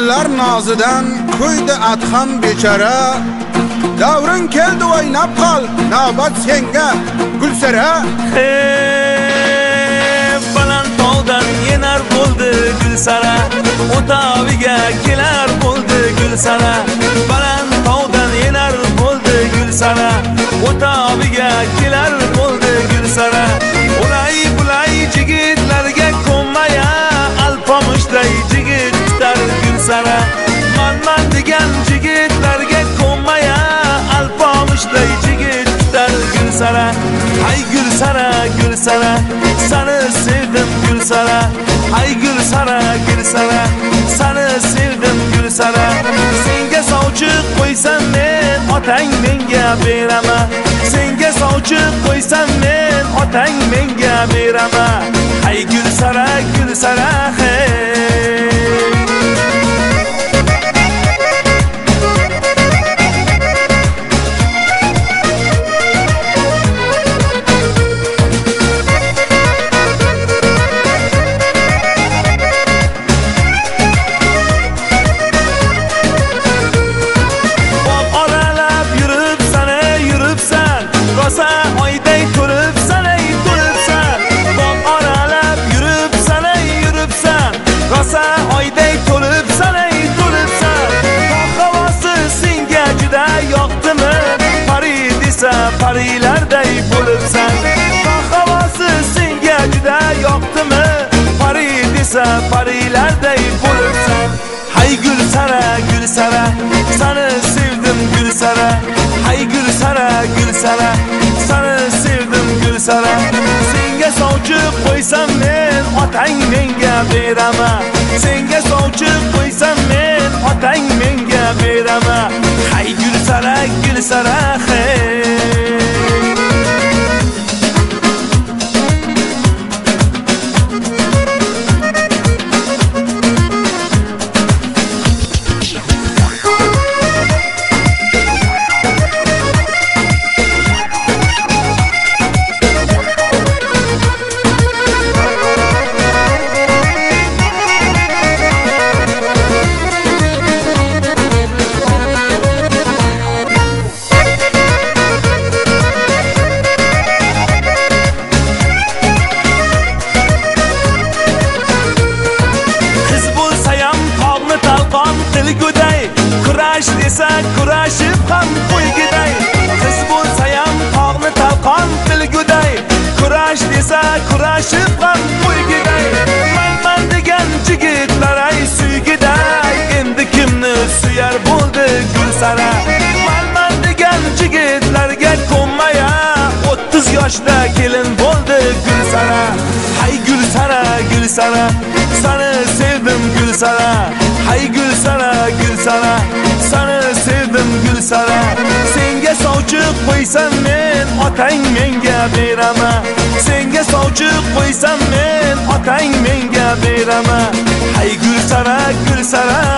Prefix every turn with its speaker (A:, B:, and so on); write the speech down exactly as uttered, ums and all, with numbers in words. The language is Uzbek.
A: Gullar nozidan ko'ydi adham bechora. Davrin keldi o'ynab qol, navbat senga Gulsara.
B: Hey, baland tog'dan yenar bo'ldi Gulsara. O'taviga kelar bo'ldi Gulsara. Baland tog'dan yenar bo'ldi Gulsara. O'taviga kelar bo'ldi Gulsara. Ulay bulay jigitlarga ko'maya, alpomushday jigit tutar Gulsara. Man-man degan jigitlarga ko'maya, alpomushday jigit tutar Gulsara. Hay Gulsara, Gulsara, seni sevdim Gulsara. Hay Gulsara, Gulsara, seni sevdim Gulsara. Senga sovchi qo'ysam men, otang menga beraman. Senga sovchi qo'ysam men, otang menga beraman. Hay Gulsara, Gulsara, hey. Rosa oyday turibsan, ey turibsan. Bog' oralab yuribsan, ey yuribsan. Rosa oyday turibsan, ey turibsan. Tog' havosi senga juda yoqdimi? Pari desa parilarday bo'libsan. Tog' havosi senga juda yoqdimi? Pari desa parilarday bo'libsan. Hay Gulsara, Gulsara, seni sevdim Gulsara. Hay Gulsara, Gulsara, seni sevdim Gulsara. Senga sovchi qo'ysam men, otang menga beraman. Senga sovchi qo'ysam men, otang menga beraman. Hay Gulsara, Gulsara, hey. Kurash desa kurashib ham qo'ygiday. Qiz bo'lsa ham tog'ni talqon qilguday. Kurash desa kurashib ham qo'ygiday. Man-man degan jigitlar ay suygiday. Endi kimni suyar bo'ldi Gulsara. Man-man degan jigitlarga ko'maya, o'ttiz yoshda kelin bo'ldi Gulsara. Hay Gulsara, Gulsara, seni sevdim Gulsara. Hay Gulsara, Gulsara, seni sevdim Gulsara. Senga sovchi qo'ysam men, otang menga beraman. Senga sovchi qo'ysam men, otang menga beraman. Hay Gulsara, Gulsara.